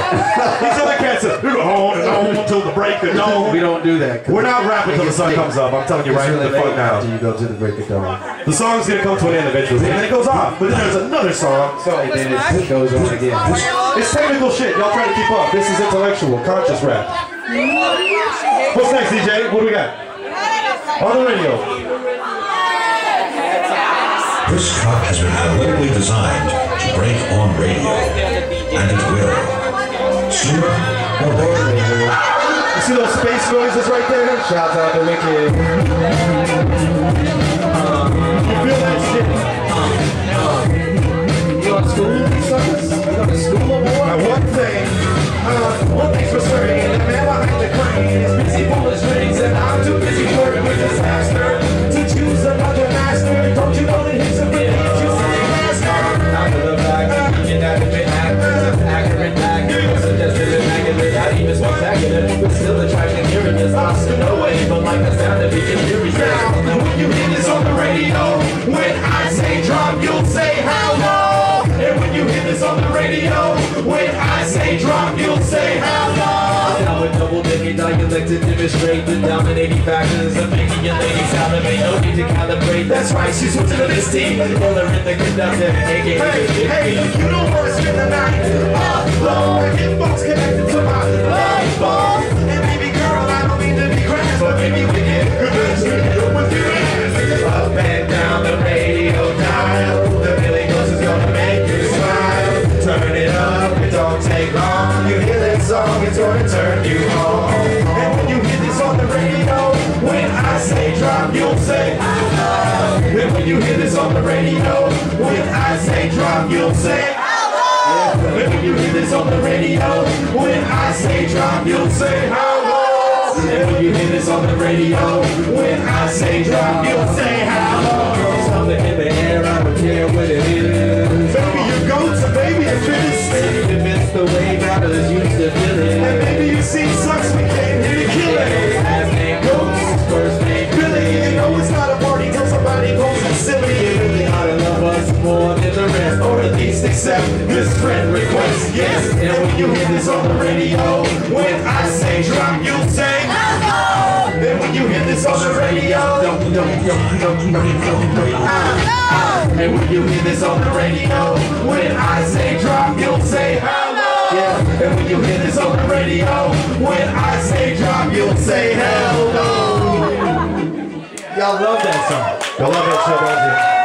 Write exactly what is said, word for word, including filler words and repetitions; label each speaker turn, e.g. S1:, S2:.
S1: These other cats are on and on until the break of dawn.
S2: We don't do that.
S1: We're not rapping until the sun comes up. I'm telling you right
S2: really
S1: in the fuck now.
S2: After you go to the break of dawn.
S1: The song's gonna come to an end eventually, and then it goes off. But then there's another song.
S2: So and then it goes on again.
S1: It's technical shit. Y'all try to keep up. This is intellectual, conscious rap. What's next, D J? What do we got? On the radio.
S3: This truck has been analytically designed to break on radio, and it will. Sooner or later.
S1: You see those space noises right there?
S2: Shouts out to Wicked.
S1: Uh, you feel that shit?
S2: You go to school, you suckers? You go to school, boy?
S1: Now one thing, uh, one thing's for certain, the man behind the crane is busy pulling strings, and I'm too busy flirting with this master to choose another master. Don't you know that he's a bit you say master?
S4: Out of the bag, you got to be accurate, accurate, accurate, suggested and accurate, not even spectacular, but still attracting curious, lost in no way, but like the sound of being curious.
S1: Now, when you hear this on the radio, when I say drop, you'll say how long. And when you hear this on the radio, when I say drop, you'll say how long.
S4: Now with double digging dialect to demonstrate the dominating factors of making your lady salivate. No need to calibrate.
S1: That's right, she's switching to this team.
S4: Miller in the conductor, aka
S1: Hey, hey, you don't want to spend the night alone. Get folks connected to my life ball. And baby girl, I don't mean to be crass, but maybe we can convince me with your ass.
S4: up and down the radio dial. The Billy Ghost is gonna make you smile. Turn it up, it don't take long. You hear that song, it's gonna turn you on.
S1: And when you hear this on the radio, when I say drop, you'll say hello. And when you hear this on the radio, when I say drop, you'll say hello. And when you hear this on the radio, when I say drop, you'll say hello. And when you hear this on the radio, when I say drop, you'll say hello.
S4: Something in the air, I don't care what it is.
S1: Baby, you go to baby and finish.
S4: Maybe if it's the way battles used to feel it.
S1: And maybe you see sucks, we came here to kill it.
S4: Last name Ghost, first name
S1: Billy, you know it's not a party till somebody goes and silly.
S4: You really ought to love us more than the rest,
S1: Or at least accept this friend request. Yes, and when you hear this on the radio, when I say drop, you'll say hello. And when you hear this on the radio, don't, don't, don't, don't, don't, don't, don't, ah. And when you hear this on the radio, when I say drop, you'll say hello. Yeah, and when you hear this on the radio, when I say drop, you'll say hello.
S2: Y'all love that song.
S1: I love that shit, don't you?